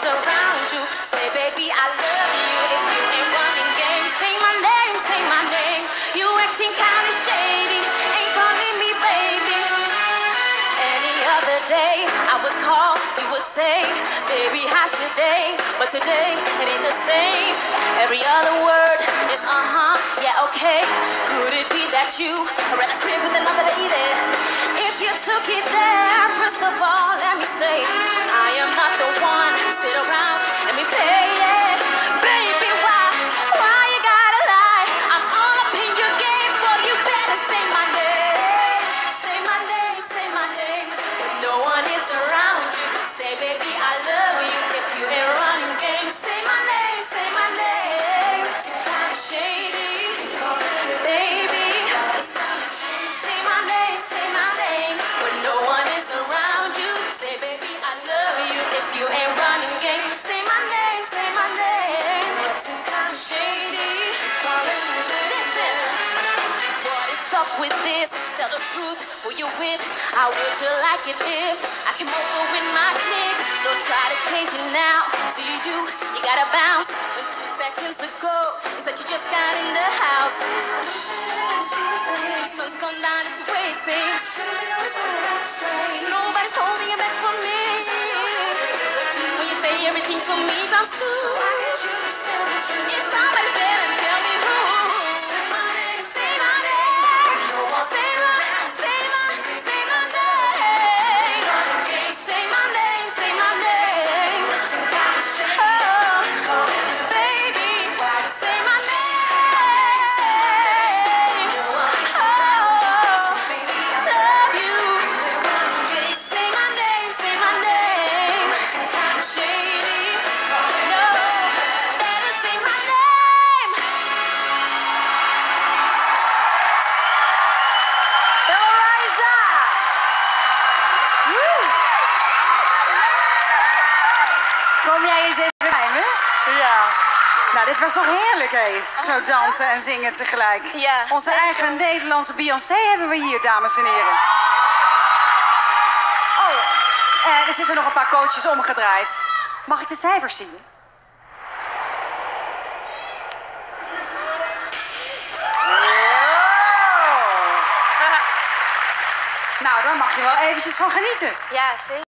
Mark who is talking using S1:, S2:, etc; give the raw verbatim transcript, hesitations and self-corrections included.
S1: around you. Say, baby, I love you. If you ain't running game, say my name, say my name. You acting kinda shady, ain't calling me baby. Any other day, I would call, you would say, baby, how's your day? But today, it ain't the same. Every other word is uh-huh, yeah, okay. Could it be that you are at a crib with another lady? If you took it there, first of all, let me say, I am not the one to sit around and be playing. Baby, why, why you gotta lie? I'm all up in your game, boy, you better say my name. Say my name, say my name. When no one is around you, say, baby, I love you. If you ain't running game, say my name, say my name. Kinda shady, baby. Say my name, say my name. When no one is around you, say, baby, I love you. If you ain't running game, say my name, say my name. Kinda shady. Listen, what is up with this? Tell the truth, who you with? How would you like it if I came over with my clique? Don't try to change it now. See you, you gotta bounce. When two seconds ago, you said you just got in the house. Sun's gone down, it's waiting. Nobody's holding it back from me. When you say everything to me, times two. If somebody's there, then tell me who. Say my name, say my name. Say my, say my, say my name. Say my name, say my name. Oh, baby, say my name. Oh, love you. Say my name, say my name. Shady, no, better say my name.
S2: Eloriza! Woe! Kom jij eens even bij me? Ja. Nou, dit was toch heerlijk, hè? Zo dansen en zingen tegelijk.
S1: Ja,
S2: Onze
S1: zeker.
S2: eigen Nederlandse Beyoncé hebben we hier, dames en heren. Oh, eh, er zitten nog een paar coaches omgedraaid. Mag ik de cijfers zien? Nou, daar mag je wel eventjes van genieten.
S1: Ja, zeker.